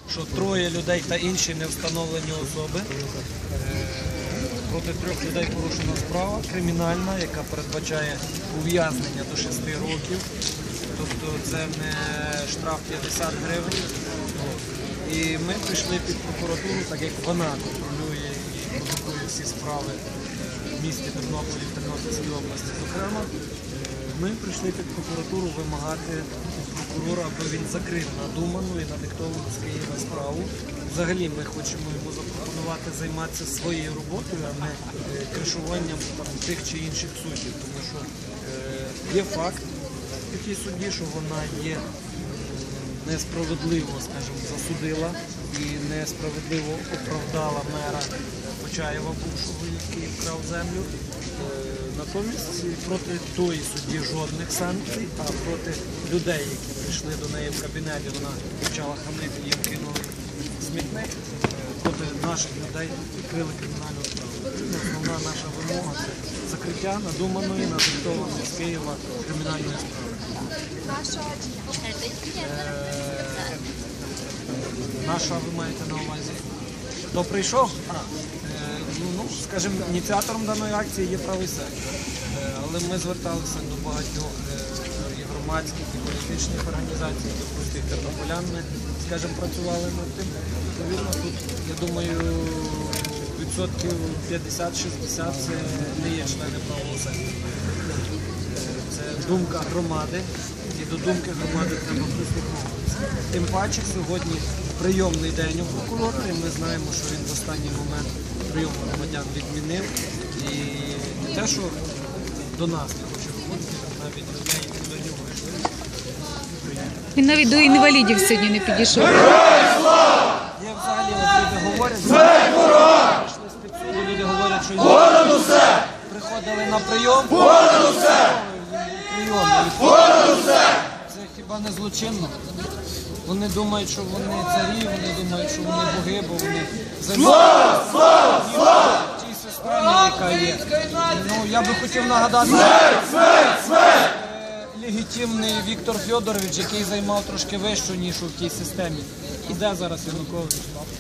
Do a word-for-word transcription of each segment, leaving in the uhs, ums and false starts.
що троє людей та інші не встановлені особи. Проти трьох людей порушена справа кримінальна, яка передбачає ув'язнення до шести років. Тобто це не штраф п'ятдесят гривень. І ми прийшли під прокуратуру, так як вона контролює і продукує всі справи в місті Тернополі, в Тернопільській області. Зокрема, ми прийшли під прокуратуру вимагати від прокурора, аби він закрив надуману і надиктовану з Києва справу. Взагалі ми хочемо йому запропонувати займатися своєю роботою, а не кришуванням там, тих чи інших суддів. Тому що е, є факт в такій судді, що вона є несправедливо, скажімо, засудила і несправедливо оправдала мера Почаєва бувшого, який вкрав землю. Натомість проти тої судді жодних санкцій, а проти людей, які прийшли до неї в кабінет, і вона почала хамити, їм кинули смітник, проти наших людей відкрили кримінальну справу. Основна наша вимога – це закриття надуманої, надиктованої з Києва кримінальної справи. Наша, ви маєте на увазі? Хто прийшов? А, е, ну, скажімо, ініціатором даної акції є правий сектор. Е, але ми зверталися до багатьох е, і громадських, і політичних організацій, до простих тернополян. Ми, скажімо, працювали над тим. Відповідно, тут, я думаю, відсотків п'ятдесят-шістдесят це не є члени правого сектору. Це думка громади, і до думки громади треба прислуховуватися. Тим паче сьогодні прийомний день у прокурора, і ми знаємо, що він в останній момент прийом громадян відмінив. І не те, що до нас не хоче виходити, навіть людей, які до нього вийшли. Він навіть до інвалідів сьогодні не підійшов. Є взагалі, от люди говорять, прийшли з підсуду, люди говорять, що приходили на прийом, прийом. Це хіба не злочинно? Вони думають, що вони царі, вони думають, що вони боги, бо вони займаються в тій системі, яка є. Ну, я би хотів нагадати, легітимний Віктор Федорович, який займав трошки вищу нішу в тій системі. І де зараз Янукович?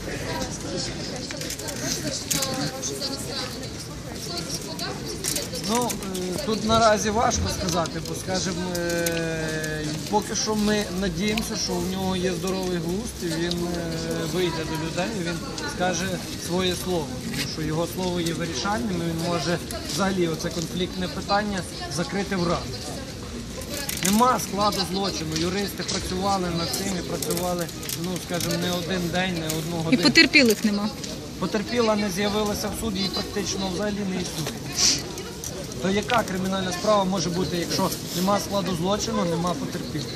Ну, тут наразі важко сказати, бо, скажімо, поки що ми надіємося, що у нього є здоровий глузд, і він вийде до людей, і він скаже своє слово, тому що його слово є вирішальним, і він може взагалі оце конфліктне питання закрити враз. Нема складу злочину, юристи працювали над цим і працювали, ну, скажімо, не один день, не одну годину. І потерпілих нема. Потерпіла не з'явилася в суді і практично взагалі не існує. То яка кримінальна справа може бути, якщо нема складу злочину, нема потерпілих?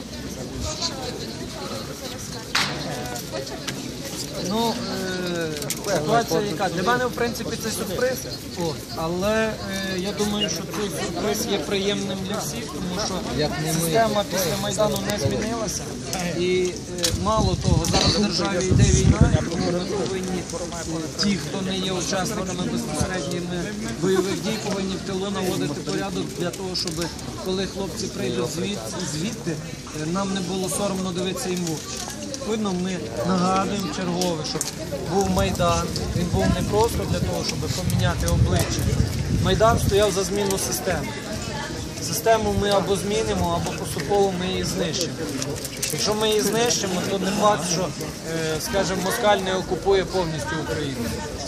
Ну, е, ситуація яка? Для мене, в принципі, це сюрприз, О, але е, я думаю, що цей сюрприз є приємним для всіх, тому що система після Майдану не змінилася. І е, мало того, зараз в державі йде війна, і тому ми повинні, ті, хто не є учасниками безпосередніми бойових дій, повинні в тилу наводити порядок для того, щоб коли хлопці прийдуть звідти, звідти нам не було соромно дивитися їм в очі. Відповідно, ми нагадуємо чергове, що був Майдан, він був не просто для того, щоб поміняти обличчя. Майдан стояв за зміну системи. Систему ми або змінимо, або поступово ми її знищимо. Якщо ми її знищимо, то не факт, що, скажімо, москаль не окупує повністю Україну.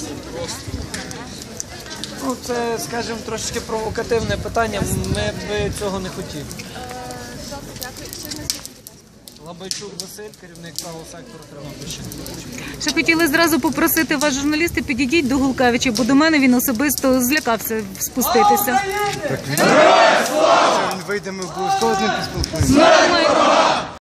Ну, це, скажімо, трошечки провокативне питання, ми б цього не хотіли. Лабайчук Василь, керівник правого сектору Тернопільщини. Ще хотіли зразу попросити вас, журналісти, підійдіть до Гулкевича, бо до мене він особисто злякався спуститися. Так, він вийде, ми обов'язково з ним поспілкуємося.